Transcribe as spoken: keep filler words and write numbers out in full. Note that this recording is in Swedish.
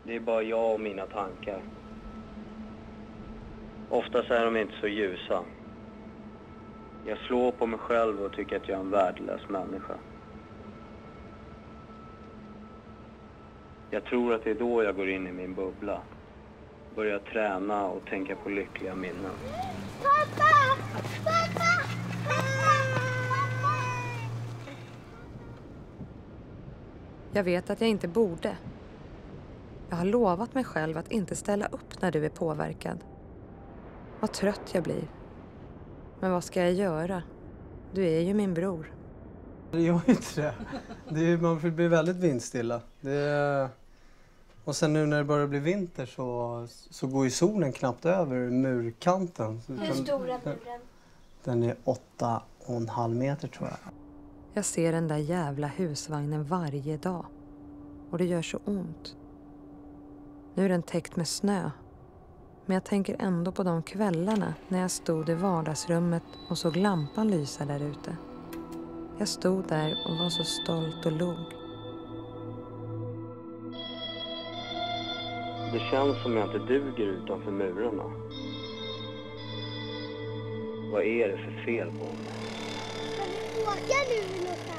Det är bara jag och mina tankar. Oftast är de inte så ljusa. Jag slår på mig själv och tycker att jag är en värdelös människa. Jag tror att det är då jag går in i min bubbla. Börjar träna och tänka på lyckliga minnen. Pappa! Pappa! Jag vet att jag inte borde. Jag har lovat mig själv att inte ställa upp när du är påverkad. Vad trött jag blir. Men vad ska jag göra? Du är ju min bror. Det gör ju inte det. det är, man blir väldigt vindstilla. Det är, och sen nu när det börjar bli vinter så, så går ju solen knappt över murkanten. Hur stor är muren? Den är åtta och en halv meter tror jag. Jag ser den där jävla husvagnen varje dag. Och det gör så ont. Nu är den täckt med snö. Men jag tänker ändå på de kvällarna när jag stod i vardagsrummet och såg lampan lysa där ute. Jag stod där och var så stolt och log. Det känns som jag inte duger utanför murarna. Vad är det för fel på mig? Ska vi åka nu någonstans?